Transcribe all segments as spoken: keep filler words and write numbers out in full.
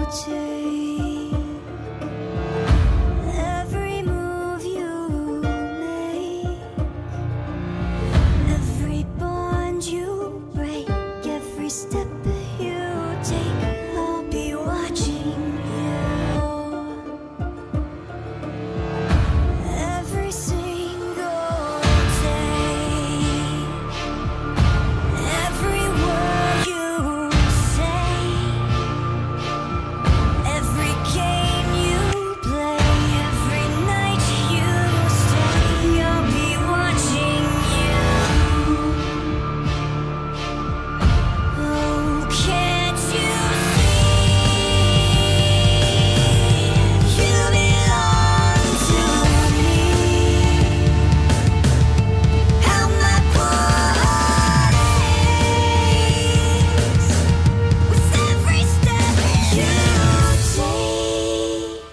take, every move you make, every bond you break, every step you take, I'll be watching you. Every single day, every word you say, every game you play, every night you stay, I'll be watching you. Oh, can't you see? You belong to me. How my poor heart aches with every step you take,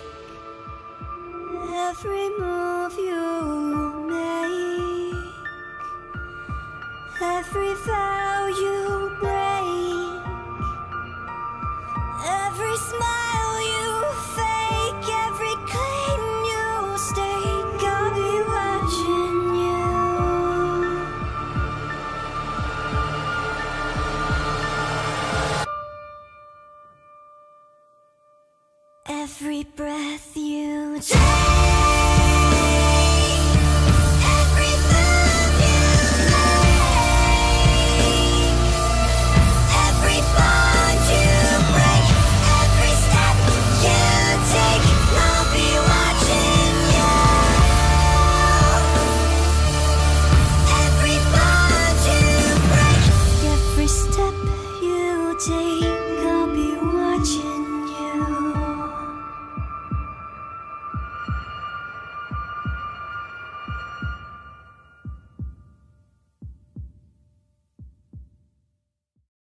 every move you make, every vow you break, every smile you fake, every claim you stake, I'll be watching you. Every breath you take,